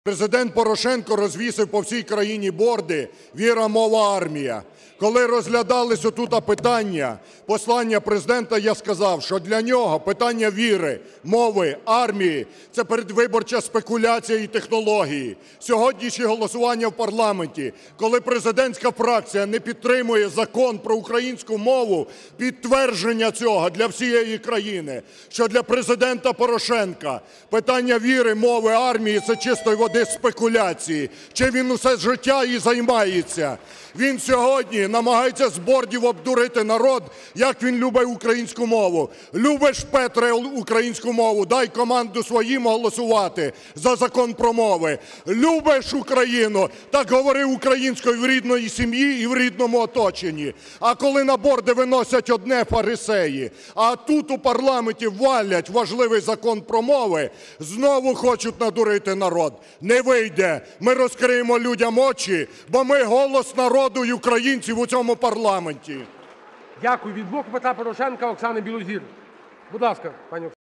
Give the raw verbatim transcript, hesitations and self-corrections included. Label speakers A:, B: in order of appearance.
A: Президент Порошенко розвісив по всій країні борди "Віра. Мова. Армія". Коли розглядалися отут питання послання Президента, я сказав, що для нього питання віри, мови, армії – це передвиборча спекуляція і технології. Сьогоднішнє голосування в парламенті, коли президентська фракція не підтримує Закон про українську мову, підтвердження цього для всієї країни, що для Президента Порошенка питання віри, мови, армії – це чистої води спекуляції. Чим він усе життя і займається. Він сьогодні намагається з бордів обдурити народ, як він любить українську мову. Любиш, Петре, українську мову, дай команду своїм голосувати за Закон про мови. Любиш Україну, так говори українською в рідній сім'ї і в рідному оточенні. А коли на борди виносять одне фарисеї, а тут у парламенті валять важливий Закон про мови, знову хочуть надурити народ. Не вийде. Ми розкриємо людям очі, бо ми голос народу і українців у цьому парламенті.
B: Дякую. Від "Блоку Петра Порошенка" Оксана Білозір. Будь ласка, пані Оксана.